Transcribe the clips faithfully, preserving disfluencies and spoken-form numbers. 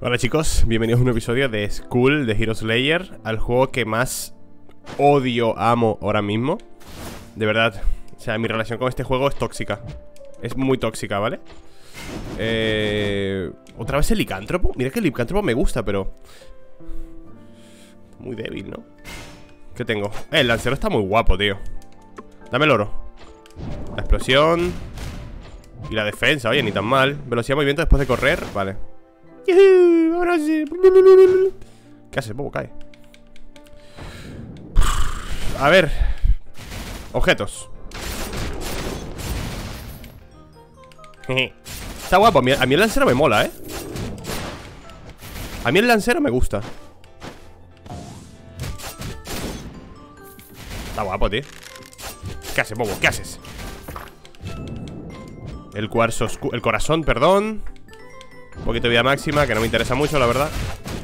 Hola chicos, bienvenidos a un episodio de Skull de Hero Slayer, al juego que más odio, amo ahora mismo. De verdad, o sea, mi relación con este juego es tóxica. Es muy tóxica, ¿vale? Eh... ¿Otra vez el licántropo? Mira que el licántropo me gusta, pero... muy débil, ¿no? ¿Qué tengo? Eh, el lancero está muy guapo, tío. Dame el oro. La explosión. Y la defensa, oye, ni tan mal. Velocidad de movimiento después de correr, vale. Ahora sí. ¿Qué hace? Bobo, cae. A ver. Objetos. Está guapo, a mí, a mí el lancero me mola, ¿eh? A mí el lancero me gusta. Está guapo, tío. ¿Qué haces, bobo? ¿Qué haces? El cuarzo oscuro, el corazón, perdón. Un poquito de vida máxima, que no me interesa mucho, la verdad.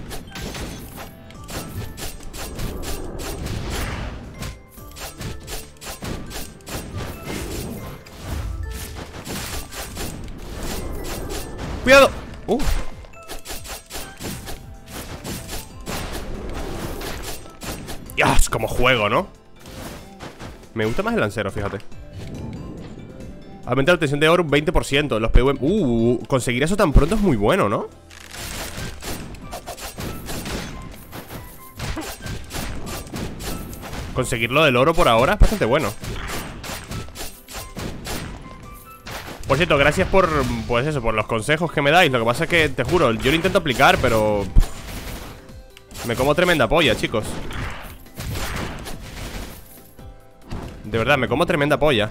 ¡Cuidado! ¡Uh! ¡Dios! Como juego, ¿no? Me gusta más el lancero, fíjate. Aumenta la obtención de oro un veinte por ciento. Los P V... Uh, conseguir eso tan pronto es muy bueno, ¿no? Conseguirlo del oro por ahora es bastante bueno. Por cierto, gracias por... pues eso, por los consejos que me dais. Lo que pasa es que, te juro, yo lo intento aplicar, pero... me como tremenda polla, chicos. De verdad, me como tremenda polla.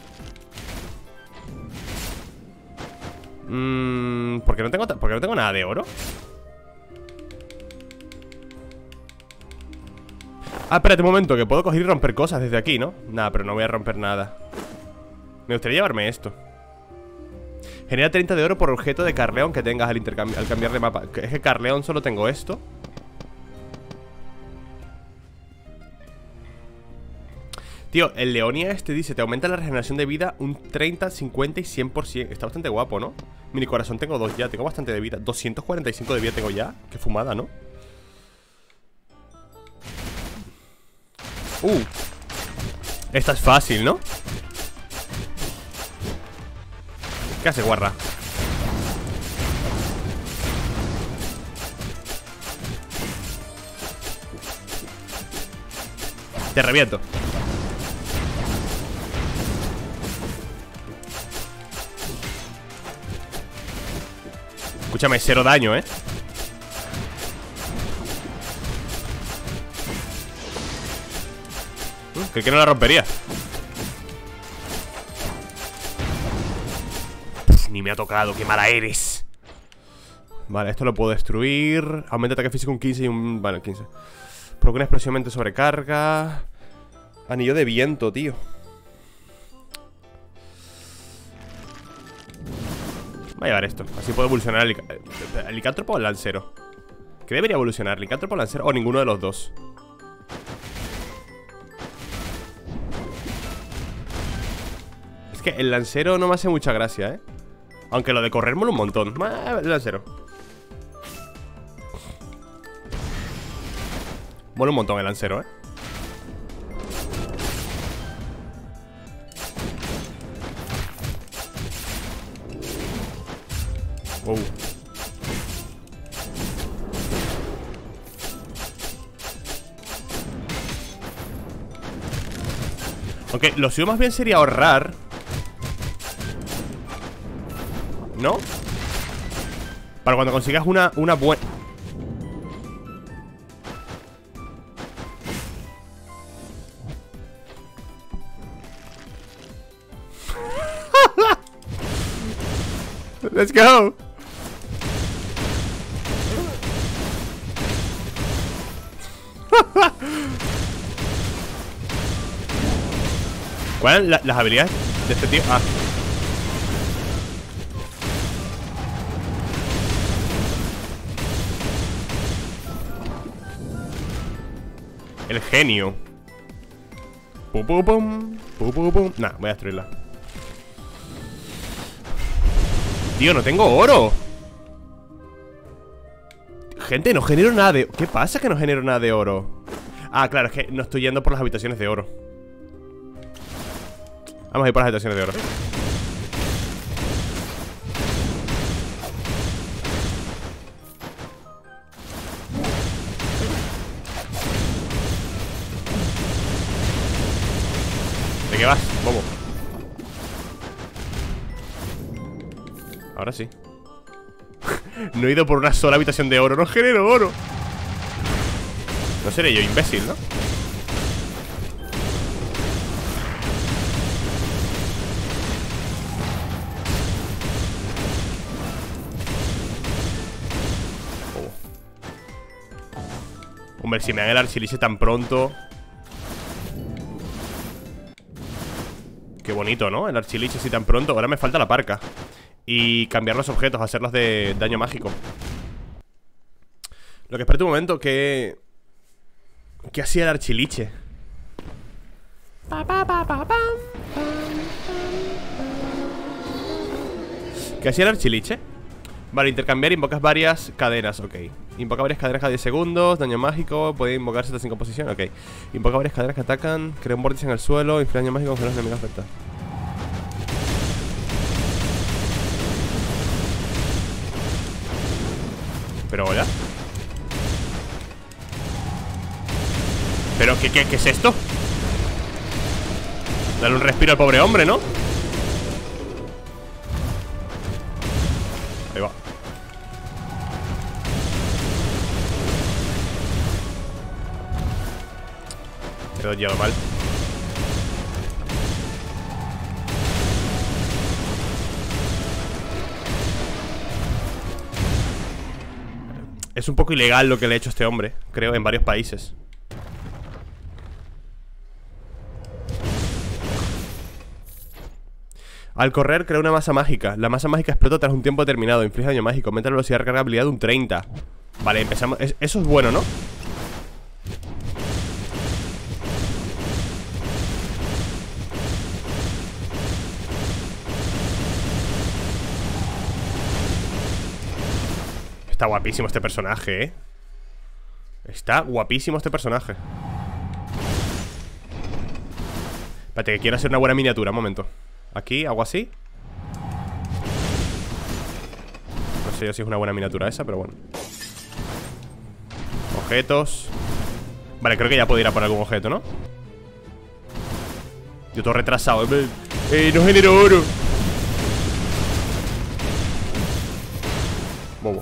Mmm... ¿Por qué no tengo, ¿por qué no tengo nada de oro? Ah, espérate un momento, que puedo coger y romper cosas desde aquí, ¿no? Nada, pero no voy a romper nada. Me gustaría llevarme esto. Genera treinta de oro por objeto de Carleón que tengas al, intercambi al cambiar de mapa. Es que Carleón solo tengo esto. Tío, el Leonia este dice: te aumenta la regeneración de vida un treinta, cincuenta y cien por ciento. Está bastante guapo, ¿no? Mini corazón tengo dos ya, tengo bastante de vida. Doscientos cuarenta y cinco de vida tengo ya. Qué fumada, ¿no? Uh Esta es fácil, ¿no? ¿Qué hace, guarra? Te reviento. Escúchame, cero daño, ¿eh? Creo que no la rompería. Puf, ni me ha tocado, qué mala eres. Vale, esto lo puedo destruir. Aumenta ataque físico un quince y un... vale, quince. Provoca una explosión mente sobrecarga. Anillo de viento, tío. Voy a llevar esto, así puedo evolucionar el, el licántropo o el lancero. ¿Qué debería evolucionar? ¿Licántropo o lancero? O ninguno de los dos. Es que el lancero no me hace mucha gracia, ¿eh? Aunque lo de correr mola un montón. El lancero mola un montón el lancero, ¿eh? Wow. Aunque lo suyo más bien sería ahorrar, ¿no? Para cuando consigas una, una buena... Let's go. ¿Cuáles son la, las habilidades de este tío? Ah. El genio. Pum, pum, pum. Pum, pum, pum. Nah, voy a destruirla. Tío, no tengo oro. Gente, no genero nada de... ¿Qué pasa que no genero nada de oro? Ah, claro, es que no estoy yendo por las habitaciones de oro. Vamos a ir por las habitaciones de oro. ¿De qué vas, bobo? Ahora sí. No he ido por una sola habitación de oro. No genero oro. No seré yo imbécil, ¿no? Oh. Hombre, si me dan el archiliche tan pronto. Qué bonito, ¿no? El archiliche así tan pronto. Ahora me falta la parca. Y cambiar los objetos, hacerlos de daño mágico. Lo que espérate un momento, que... ¿Qué hacía el archiliche? ¿Qué hacía el archiliche? Vale, intercambiar, invocas varias cadenas, ok. Invoca varias cadenas cada diez segundos, daño mágico, puede invocarse hasta cinco posiciones, ok. Invoca varias cadenas que atacan, crea un vórtice en el suelo, inflige daño mágico con los enemigos afectados. Pero hola. ¿Pero qué, qué, qué es esto? Dale un respiro al pobre hombre, ¿no? Ahí va. He dodgeado mal. Es un poco ilegal lo que le ha hecho a este hombre, creo, en varios países. Al correr crea una masa mágica. La masa mágica explota tras un tiempo determinado. Inflige daño mágico, aumenta la velocidad de recargabilidad de un treinta. Vale, empezamos. Es, eso es bueno, ¿no? Está guapísimo este personaje, ¿eh? Está guapísimo este personaje. Espérate, que quiero hacer una buena miniatura, un momento. Aquí, hago así. No sé yo si es una buena miniatura esa, pero bueno. Objetos. Vale, creo que ya puedo ir a por algún objeto, ¿no? Yo todo retrasado. Eh, no genero oro. Bobo.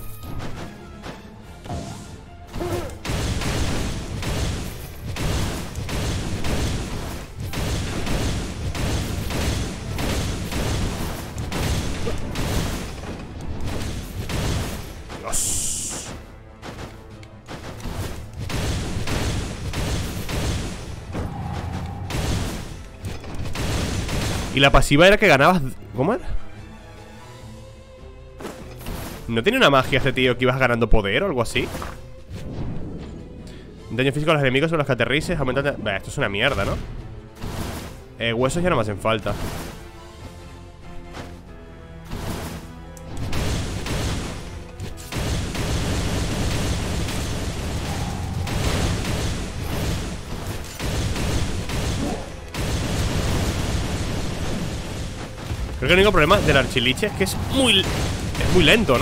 Y la pasiva era que ganabas... ¿Cómo era? ¿No tiene una magia este tío que ibas ganando poder o algo así? Daño físico a los enemigos o los que aterrices. Aumenta... Bah, esto es una mierda, ¿no? Eh, huesos ya no me hacen falta. Creo que el único problema del archiliche es que es muy... Es muy lento, ¿no?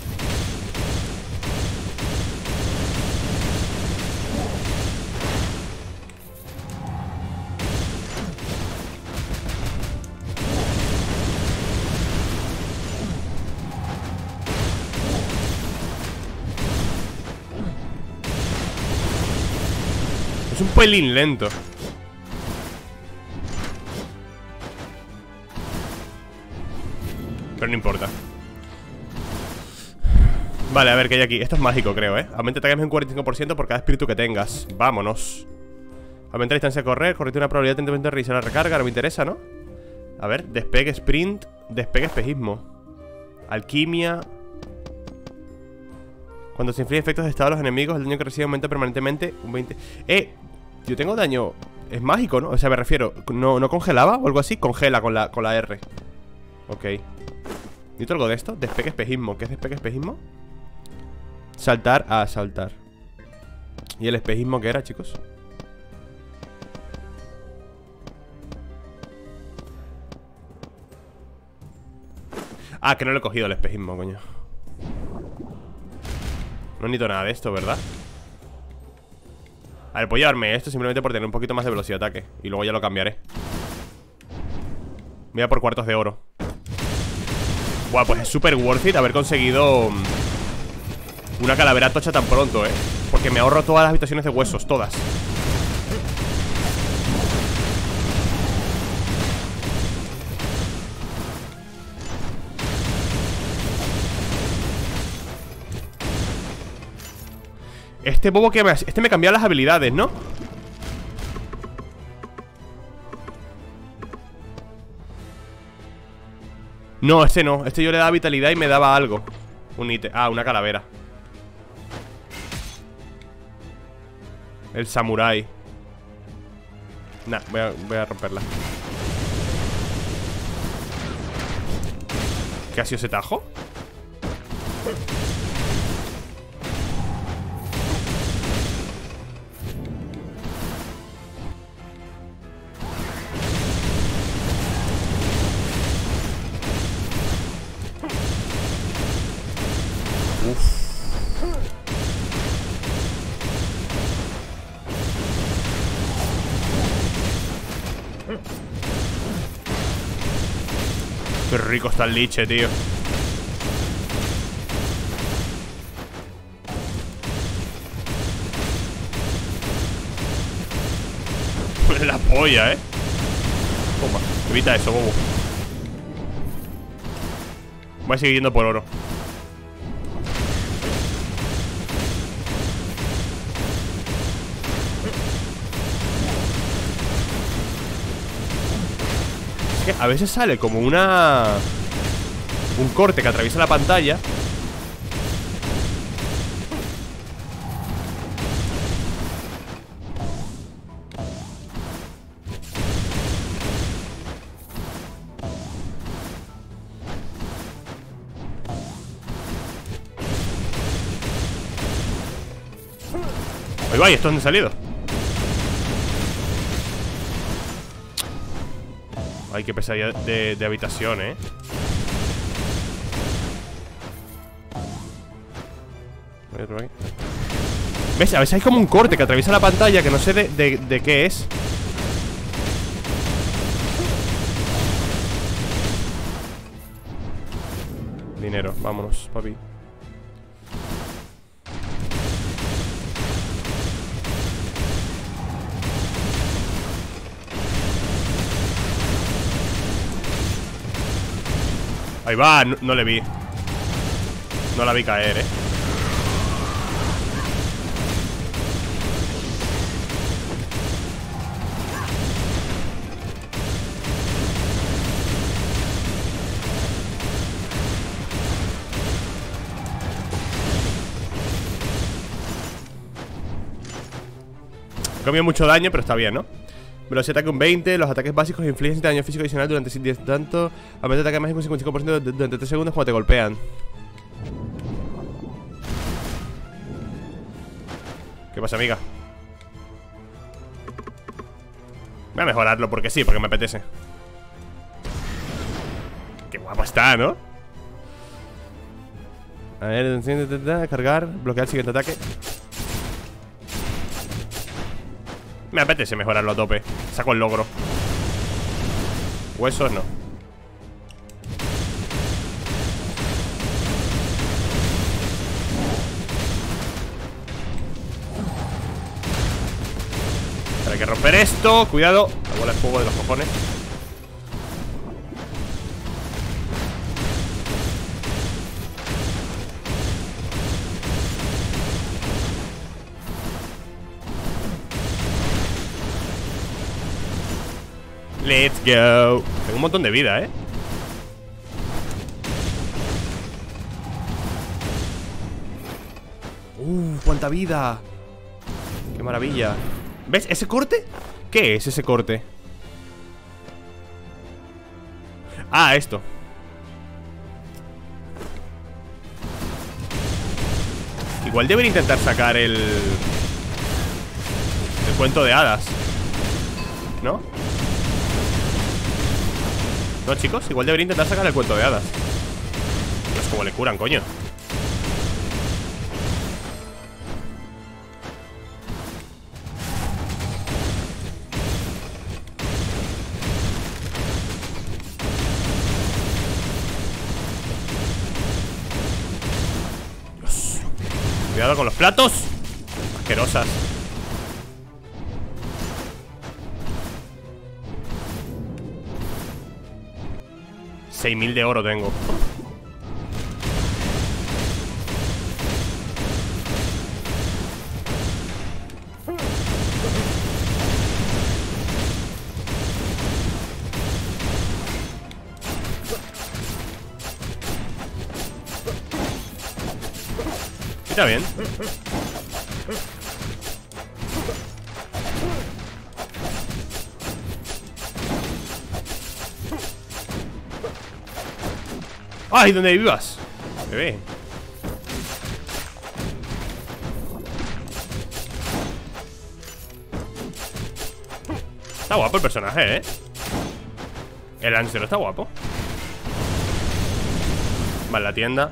Es un pelín lento. Pero no importa. Vale, a ver qué hay aquí. Esto es mágico, creo, ¿eh? Aumenta ataques en un cuarenta y cinco por ciento por cada espíritu que tengas. Vámonos. Aumenta la distancia a correr. Corrige una probabilidad de treinta por ciento de realizar la recarga. No me interesa, ¿no? A ver, despegue sprint. Despegue espejismo. Alquimia. Cuando se inflige efectos de estado a los enemigos, el daño que recibe aumenta permanentemente un veinte. Eh, yo tengo daño. Es mágico, ¿no? O sea, me refiero. ¿No, no congelaba o algo así? Congela con la, con la R. Ok. ¿Necesito algo de esto? Despegue espejismo. ¿Qué es despegue espejismo? Saltar a saltar. ¿Y el espejismo qué era, chicos? Ah, que no lo he cogido el espejismo, coño. No necesito nada de esto, ¿verdad? A ver, voy a llevarme esto simplemente por tener un poquito más de velocidad de ataque. Y luego ya lo cambiaré. Voy a por cuartos de oro. Buah, pues es súper worth it haber conseguido una calavera tocha tan pronto, eh. Porque me ahorro todas las habitaciones de huesos, todas. Este bobo que me... Este me cambiaba las habilidades, ¿no? No, este no. Este yo le daba vitalidad y me daba algo. Un ítem. Ah, una calavera. El samurái. Nah, voy a, voy a romperla. ¿Qué ha sido ese tajo? Qué rico está el liche, tío. La polla, eh. Toma, evita eso, bobo. Voy a seguir yendo por oro. A veces sale como una... un corte que atraviesa la pantalla. Ahí va, ¿y esto dónde ha salido? Ay, qué pesadilla de, de habitación, ¿eh? ¿Ves? A veces hay como un corte que atraviesa la pantalla que no sé de, de, de qué es. Dinero, vámonos, papi. Ahí va, no, no le vi. No la vi caer, eh. He comido mucho daño, pero está bien, ¿no? Velocidad de ataque un veinte, los ataques básicos infligen daño físico adicional durante diez tanto. Aumenta de ataque mágico un cincuenta y cinco por ciento durante tres segundos cuando te golpean. ¿Qué pasa, amiga? Voy a mejorarlo porque sí, porque me apetece. Qué guapa está, ¿no? A ver, cargar, bloquear el siguiente ataque. Me apetece mejorarlo a tope. Saco el logro. Huesos no. Pero hay que romper esto. Cuidado. La bola de fuego de los cojones. Let's go. Tengo un montón de vida, ¿eh? Uh, cuánta vida. Qué maravilla. ¿Ves ese corte? ¿Qué es ese corte? Ah, esto. Igual debería intentar sacar el... El cuento de hadas, ¿no? No, chicos, igual debería intentar sacar el cuento de hadas. Dios, cómo le curan, coño. Dios. Cuidado con los platos. Asquerosas. seis mil de oro tengo. Está bien. ¡Ay! ¿Dónde vivas? Bebé. Está guapo el personaje, ¿eh? El Lancero está guapo. Vale, la tienda.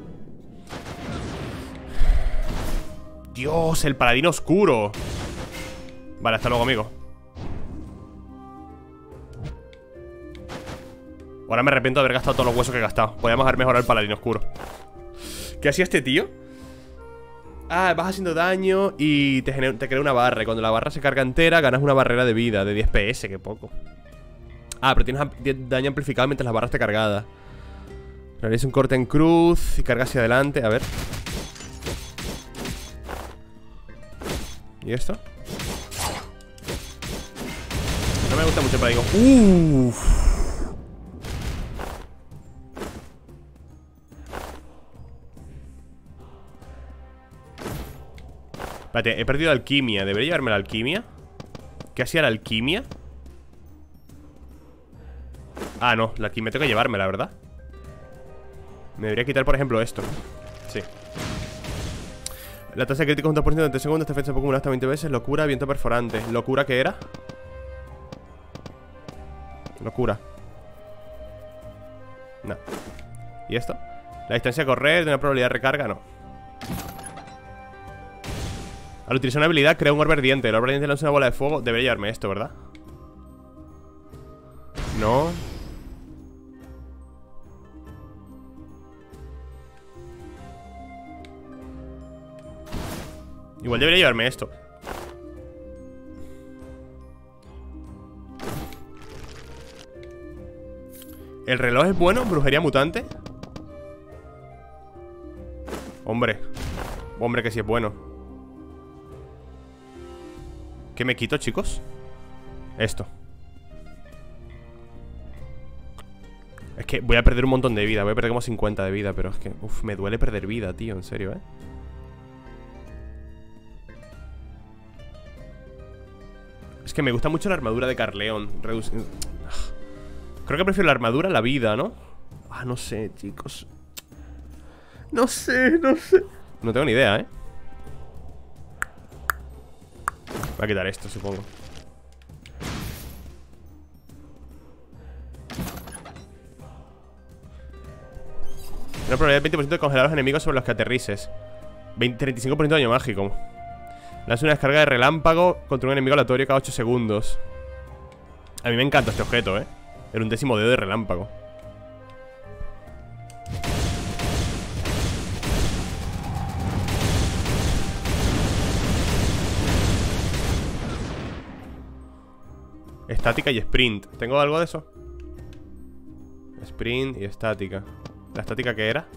Dios, el paladín oscuro. Vale, hasta luego, amigo. Ahora me arrepiento de haber gastado todos los huesos que he gastado. Podríamos haber mejorado el paladín oscuro. ¿Qué hacía este tío? Ah, vas haciendo daño y te, te crea una barra. Y cuando la barra se carga entera, ganas una barrera de vida de diez P S, que poco. Ah, pero tienes daño amplificado mientras la barra esté cargada. Realiza un corte en cruz y carga hacia adelante. A ver. ¿Y esto? No me gusta mucho el paladín. Uff. Espérate, he perdido alquimia. ¿Debería llevarme la alquimia? ¿Qué hacía la alquimia? Ah, no, la alquimia tengo que llevarme, la verdad. Me debería quitar, por ejemplo, esto. Sí. La tasa de crítico es un dos por ciento durante segundos. Esta defensa se puede acumular hasta veinte veces. Locura, viento perforante. ¿Locura qué era? Locura. No. ¿Y esto? La distancia a correr, de una probabilidad de recarga, no. Al utilizar una habilidad, crea un orbe ardiente. El orbe ardiente lanza una bola de fuego. Debería llevarme esto, ¿verdad? No. Igual debería llevarme esto. ¿El reloj es bueno? ¿Brujería mutante? Hombre. Hombre que sí es bueno. ¿Qué me quito, chicos? Esto. Es que voy a perder un montón de vida. Voy a perder como cincuenta de vida. Pero es que, uff, me duele perder vida, tío. En serio, ¿eh? Es que me gusta mucho la armadura de Carleon. Reduc... Creo que prefiero la armadura a la vida, ¿no? Ah, no sé, chicos. No sé, no sé. No tengo ni idea, ¿eh? Voy a quitar esto, supongo. Una probabilidad de veinte por ciento de congelar a los enemigos sobre los que aterrices. treinta y cinco por ciento de daño mágico. Lanza una descarga de relámpago contra un enemigo aleatorio cada ocho segundos. A mí me encanta este objeto, ¿eh? Era un décimo dedo de relámpago. Estática y sprint. ¿Tengo algo de eso? Sprint y estática. ¿La estática qué era?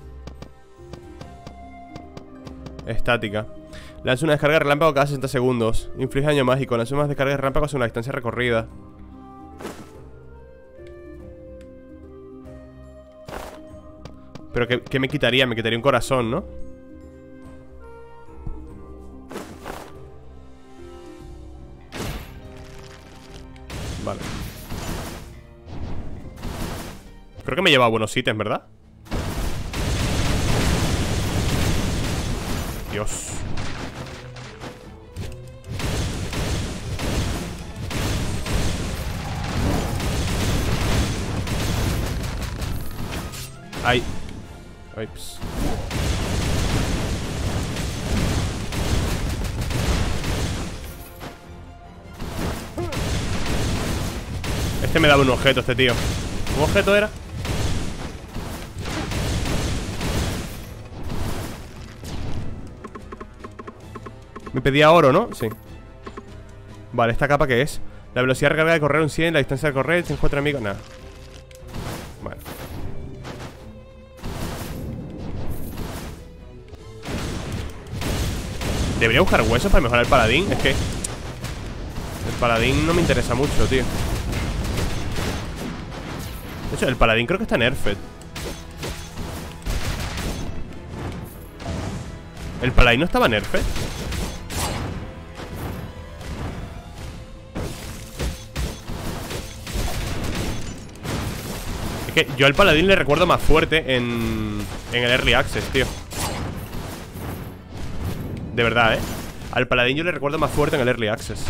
Estática. Lanza una descarga de relámpago cada sesenta segundos. Inflige daño mágico. Lanza una descarga de relámpago según la distancia recorrida. Pero ¿qué, qué me quitaría? Me quitaría un corazón, ¿no? Vale. Creo que me lleva buenos ítems, ¿verdad? Dios. Ay. Ups. Este me daba un objeto, este tío. ¿Un objeto era? Me pedía oro, ¿no? Sí. Vale, ¿esta capa qué es? La velocidad de recarga de correr un cien, la distancia de correr, se encuentra amigos. Nada. Vale. Debería buscar huesos para mejorar el paladín. Es que el paladín no me interesa mucho, tío. De hecho, el paladín creo que está nerfed. ¿El paladín no estaba nerfed? Es que yo al paladín le recuerdo más fuerte en, en el Early Access, tío. De verdad, ¿eh? Al paladín yo le recuerdo más fuerte en el Early Access.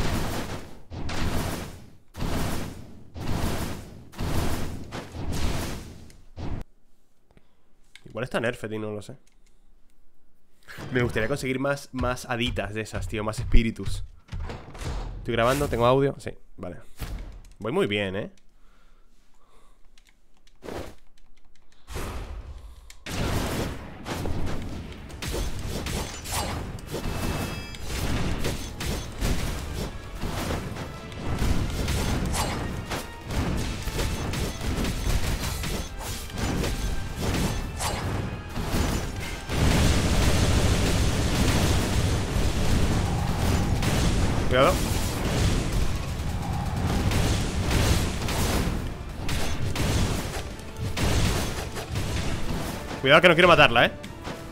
Igual está nerfed y no lo sé. Me gustaría conseguir más, más haditas de esas, tío. Más espíritus. Estoy grabando, tengo audio. Sí, vale. Voy muy bien, ¿eh? Cuidado. Cuidado que no quiero matarla, ¿eh?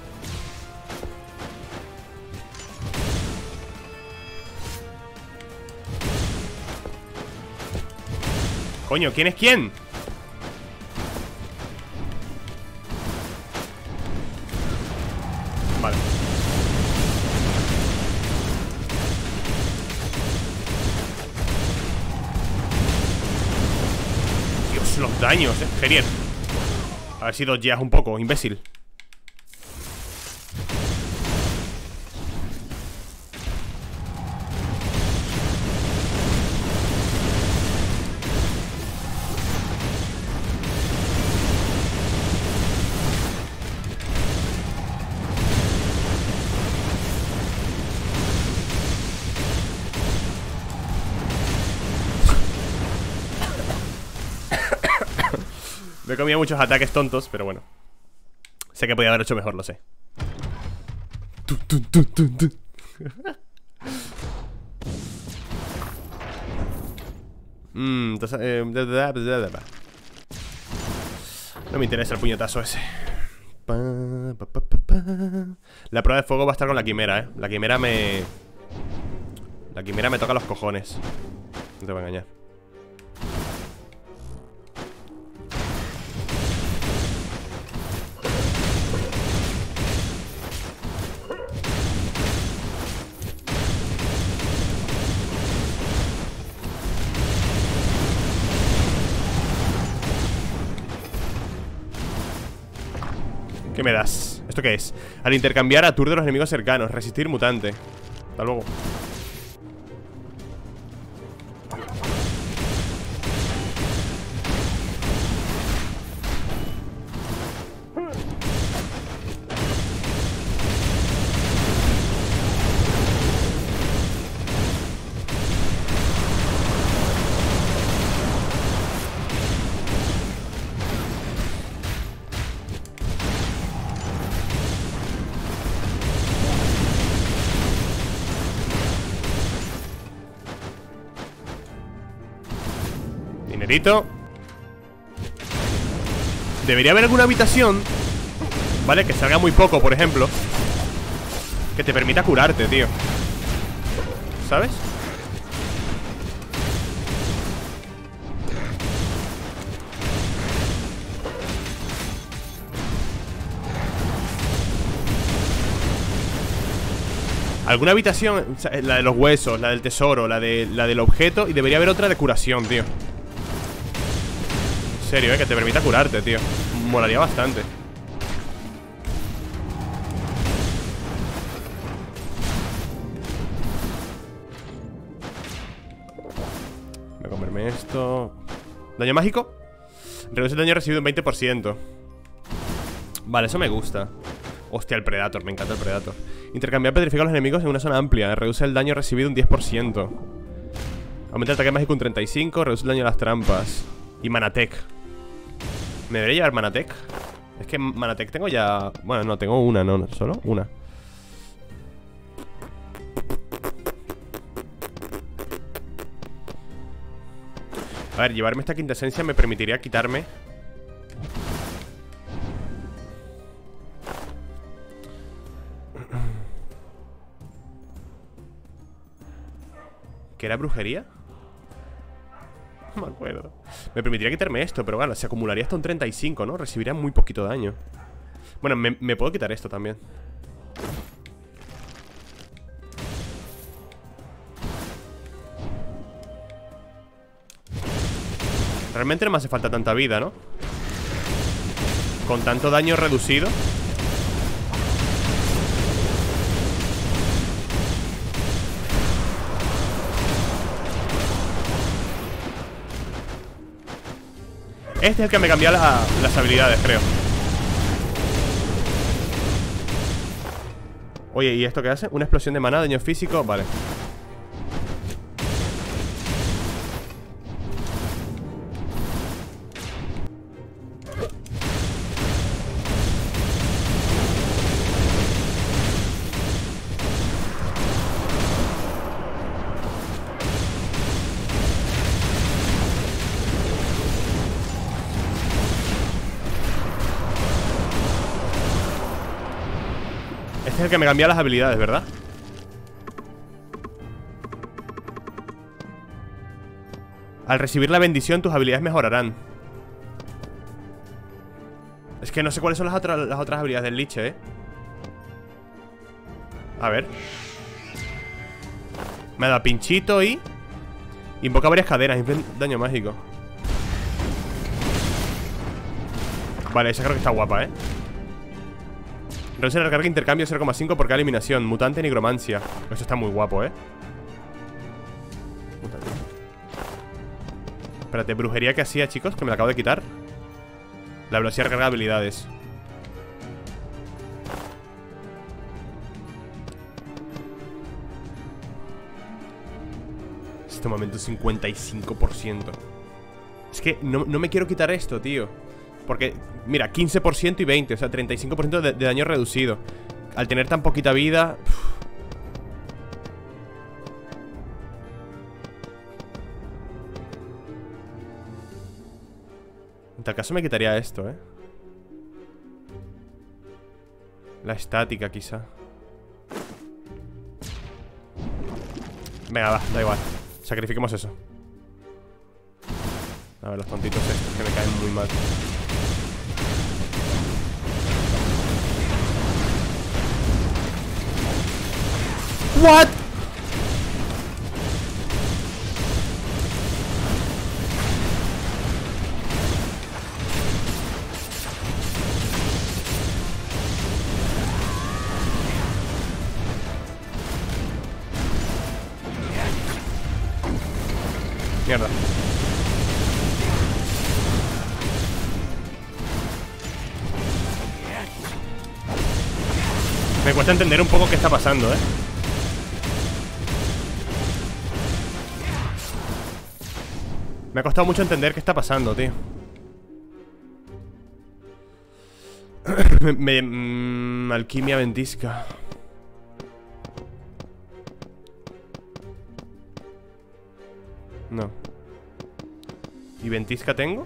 Coño, ¿quién es quién? Vale. Dios, los daños, eh Gerier. A ver si dodgeas un poco, imbécil. Me he comido muchos ataques tontos, pero bueno. Sé que podía haber hecho mejor, lo sé. Mmm, entonces, eh, no me interesa el puñetazo ese. La prueba de fuego va a estar con la quimera, eh. La quimera me... La quimera me toca los cojones. No te voy a engañar. ¿Qué me das? ¿Esto qué es? Al intercambiar aturde a los enemigos cercanos. Resistir mutante. Hasta luego. Dinerito. Debería haber alguna habitación, ¿vale? Que salga muy poco, por ejemplo, que te permita curarte, tío. ¿Sabes? Alguna habitación, o sea, la de los huesos, la del tesoro, la, de, la del objeto. Y debería haber otra de curación, tío. En serio, eh, que te permita curarte, tío. Molaría bastante. Voy a comerme esto. ¿Daño mágico? Reduce el daño recibido un veinte por ciento. Vale, eso me gusta. Hostia, el Predator, me encanta el Predator. Intercambiar petrifica a los enemigos en una zona amplia. Reduce el daño recibido un diez por ciento. Aumenta el ataque mágico un treinta y cinco. Reduce el daño a las trampas. Y Manatec. ¿Me debería llevar Manatec? Es que Manatec tengo ya... Bueno, no, tengo una, no, no, solo una. A ver, llevarme esta quinta esencia me permitiría quitarme... ¿Qué era brujería? No me acuerdo. Me permitiría quitarme esto, pero bueno, se acumularía hasta un treinta y cinco, ¿no? Recibiría muy poquito daño. Bueno, me, me puedo quitar esto también. Realmente no me hace falta tanta vida, ¿no? Con tanto daño reducido. Este es el que me cambia la, las habilidades, creo. Oye, ¿y esto qué hace? Una explosión de maná, daño físico, vale. Este es el que me cambia las habilidades, ¿verdad? Al recibir la bendición, tus habilidades mejorarán. Es que no sé cuáles son las otras, las otras habilidades del Liche, ¿eh? A ver. Me da pinchito y... Invoca varias cadenas, inflige daño mágico. Vale, esa creo que está guapa, ¿eh? Reduce la recarga de intercambio cero coma cinco por cada eliminación. Mutante, nigromancia. Eso está muy guapo, ¿eh? Mutante. Espérate, brujería que hacía, chicos, que me la acabo de quitar. La velocidad de recarga de habilidades. Este momento cincuenta y cinco por ciento. Es que no, no me quiero quitar esto, tío. Porque, mira, quince por ciento y veinte. O sea, treinta y cinco por ciento de, de daño reducido. Al tener tan poquita vida... Uf. En tal caso me quitaría esto, ¿eh? La estática, quizá. Venga, va, da igual. Sacrifiquemos eso. A ver, los tontitos estos que me caen muy mal. What? Mierda. Me cuesta entender un poco qué está pasando, ¿eh? Me ha costado mucho entender qué está pasando, tío. me, me, mm, alquimia ventisca. No. ¿Y ventisca tengo?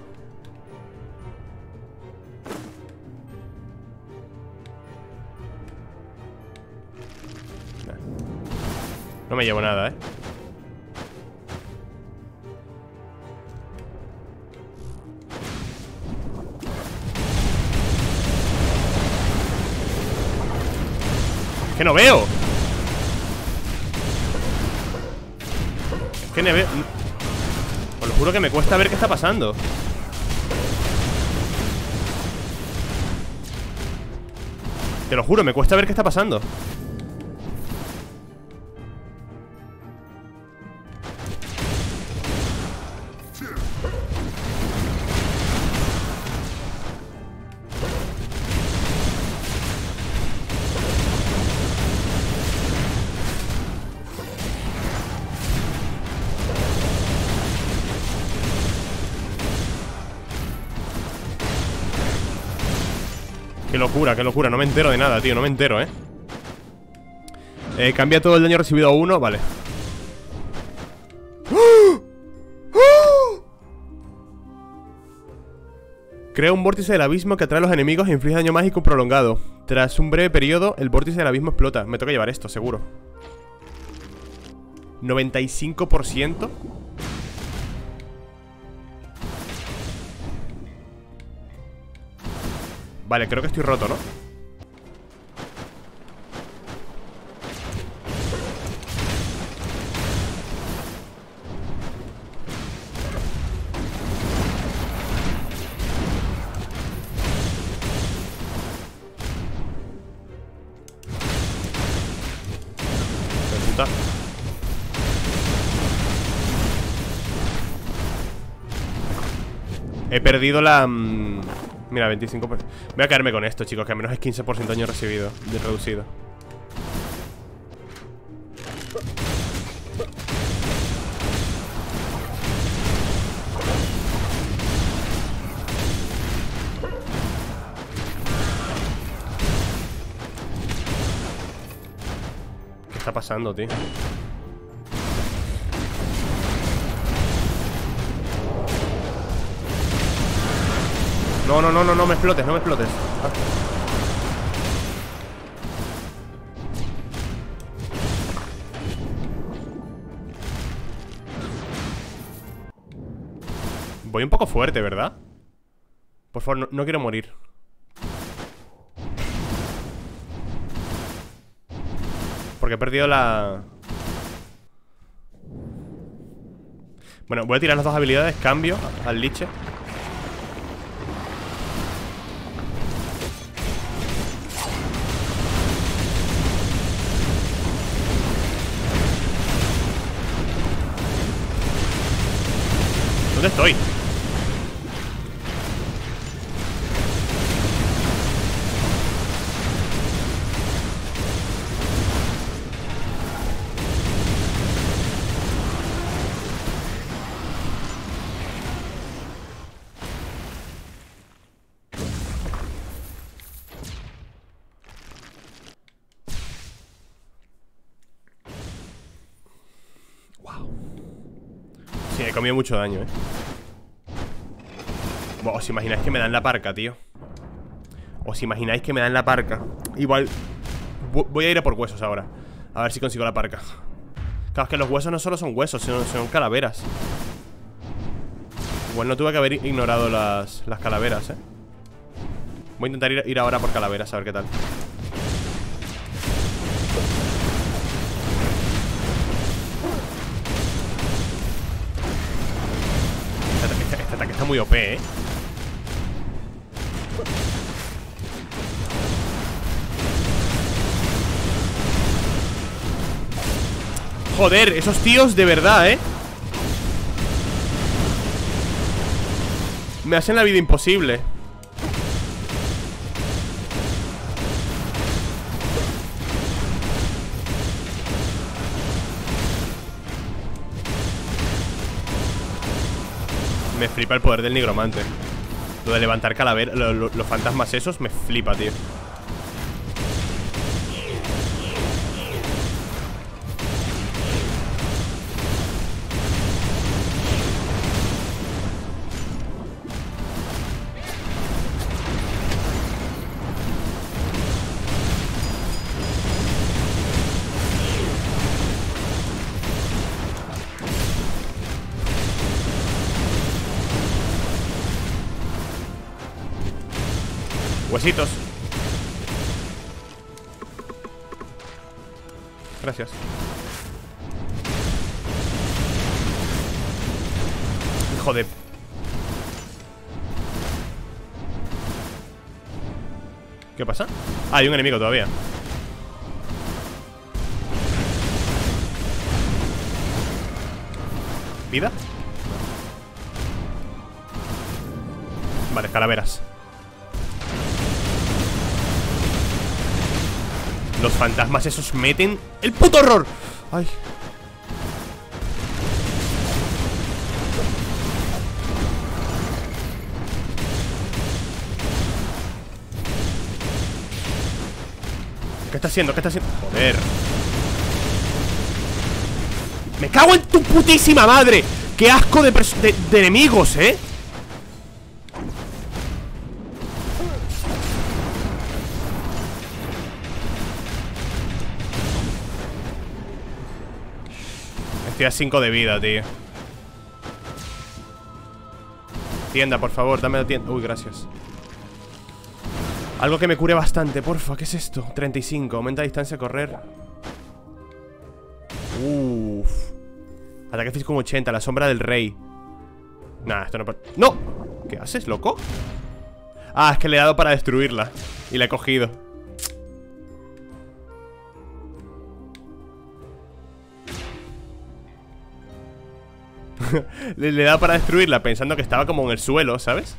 No me llevo nada, ¿eh? Es que no veo. que ne os lo juro que me cuesta ver qué está pasando. Te lo juro, me cuesta ver qué está pasando. Qué locura, qué locura, no me entero de nada, tío, no me entero, eh Eh, cambia todo el daño recibido a uno, vale. ¡Oh! ¡Oh! Crea un vórtice del abismo que atrae a los enemigos e inflige daño mágico prolongado. Tras un breve periodo, el vórtice del abismo explota. Me toca llevar esto, seguro. noventa y cinco por ciento. Vale, creo que estoy roto, ¿no? De puta. He perdido la... Mmm... Mira, veinticinco por ciento. Voy a caerme con esto, chicos, que al menos es quince por ciento daño recibido de reducido. ¿Qué está pasando, tío? No, no, no, no, no me explotes, no me explotes. Ah. Voy un poco fuerte, ¿verdad? Por favor, no, no quiero morir. Porque he perdido la... Bueno, voy a tirar las dos habilidades. Cambio al liche. ¿Dónde estoy? Wow. Sí, he comido mucho daño, eh. Wow, ¿os imagináis que me dan la parca, tío? ¿Os imagináis que me dan la parca? Igual voy a ir a por huesos ahora. A ver si consigo la parca. Claro, es que los huesos no solo son huesos, sino son calaveras. Igual no tuve que haber ignorado las, las calaveras, eh. Voy a intentar ir, ir ahora por calaveras, a ver qué tal. Este, este, este ataque está muy O P, eh. Joder, esos tíos de verdad, ¿eh? Me hacen la vida imposible. Me flipa el poder del nigromante. Lo de levantar calaveras, lo, lo, los fantasmas esos, me flipa, tío. Huesitos. Gracias. hijo de... ¿Qué pasa? Ah, hay un enemigo todavía. ¿Vida? Vale, calaveras. Los fantasmas esos meten el puto horror. Ay. ¿Qué está haciendo? ¿Qué está haciendo? Joder. Me cago en tu putísima madre. Qué asco de, de, de enemigos, ¿eh? Estoy a cinco de vida, tío. Tienda, por favor, dame la tienda. Uy, gracias. Algo que me cure bastante, porfa. ¿Qué es esto? treinta y cinco, aumenta la distancia a correr. Uff. Ataque físico con ochenta, la sombra del rey. Nah, esto no... ¡No! ¿Qué haces, loco? Ah, es que le he dado para destruirla y la he cogido. le, le he dado para destruirla pensando que estaba como en el suelo, ¿sabes?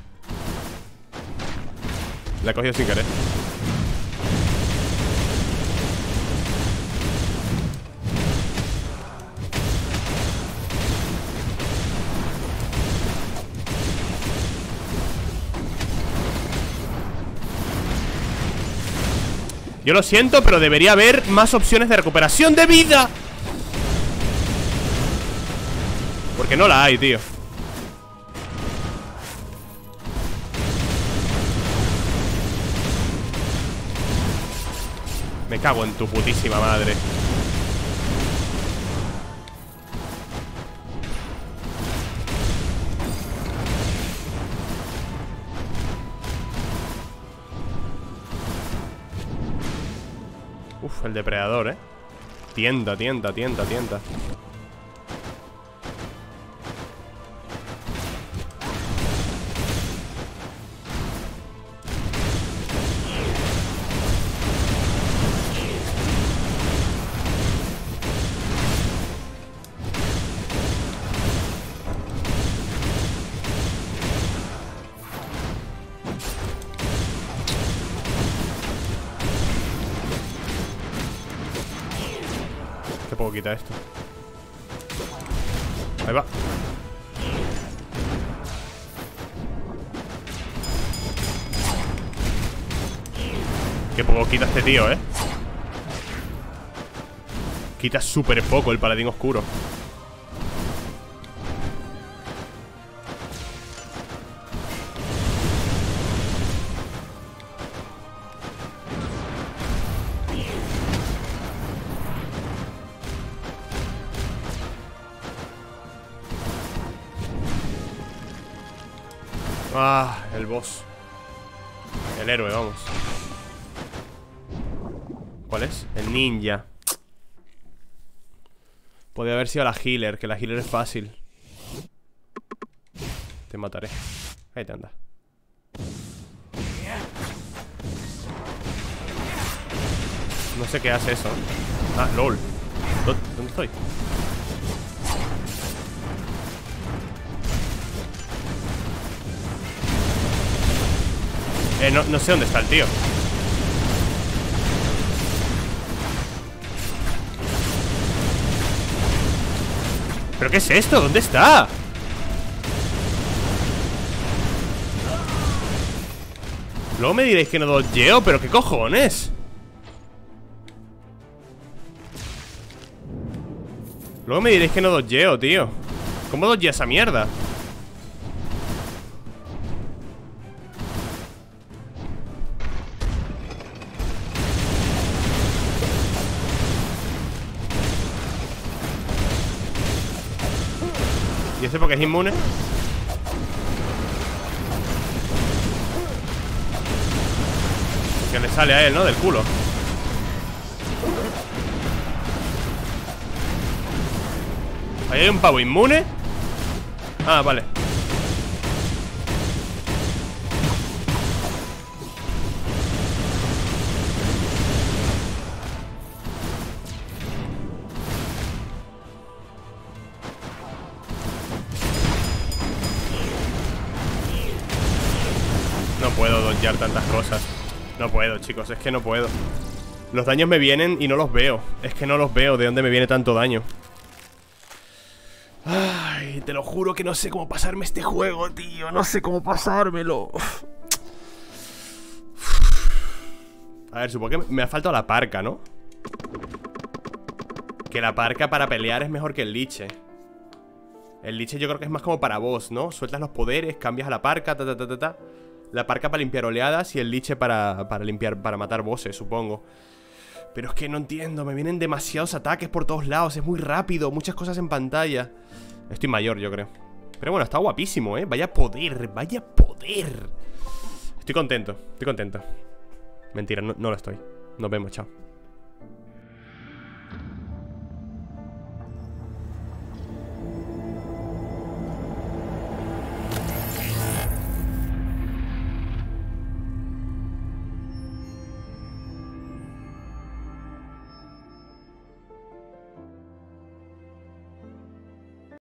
La he cogido sin querer. Yo lo siento, pero debería haber más opciones de recuperación de vida. Porque no la hay, tío. Me cago en tu putísima madre. Uf, el depredador, eh. Tienda, tienda, tienda, tienda. Qué poco quita esto. Ahí va. Qué poco quita este tío, eh. Quita súper poco el paladín oscuro. Ah, el boss. El héroe, vamos. ¿Cuál es? El ninja. Podría haber sido la healer, que la healer es fácil. Te mataré. Ahí te anda. No sé qué hace eso. Ah, lol. ¿Dónde estoy? Eh, no, no sé dónde está el tío. ¿Pero qué es esto? ¿Dónde está? Luego me diréis que no dodgeo, pero ¿qué cojones? Luego me diréis que no dodgeo, tío. ¿Cómo dodgea esa mierda? ¿Y ese porque es inmune? Que le sale a él, ¿no? Del culo. Ahí hay un pavo inmune. Ah, vale. No puedo dodgear tantas cosas. No puedo, chicos, es que no puedo. Los daños me vienen y no los veo. Es que no los veo, ¿de dónde me viene tanto daño? Ay, te lo juro que no sé cómo pasarme este juego, tío. No sé cómo pasármelo. A ver, supongo que me ha faltado la parca, ¿no? Que la parca para pelear es mejor que el liche. El liche yo creo que es más como para boss, ¿no? Sueltas los poderes, cambias a la parca, ta, ta, ta, ta, ta. La parca para limpiar oleadas y el liche para, para limpiar, para matar bosses, supongo. Pero es que no entiendo, me vienen demasiados ataques por todos lados. Es muy rápido, muchas cosas en pantalla. Estoy mayor, yo creo. Pero bueno, está guapísimo, ¿eh? Vaya poder, vaya poder. Estoy contento, estoy contento. Mentira, no, no lo estoy. Nos vemos, chao.